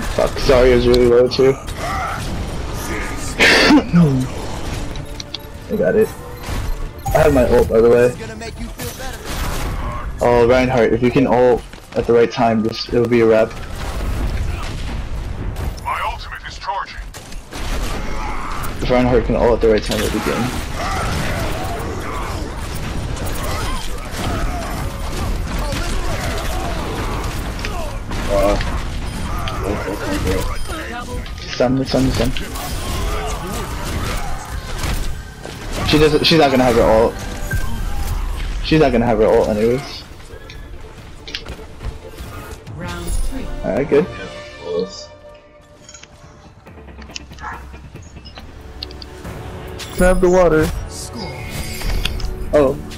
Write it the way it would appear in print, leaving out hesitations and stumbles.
Fuck, sorry, it was really low too. I got it. I have my ult, by the way. Oh, Reinhardt, if you can ult at the right time, it'll be a wrap. My ultimate is charging. If Reinhardt can ult at the right time, it'll be game. Stun. She's not gonna have her ult. She's not gonna have her ult anyways. Round 3. Alright, good. Grab the water. Oh.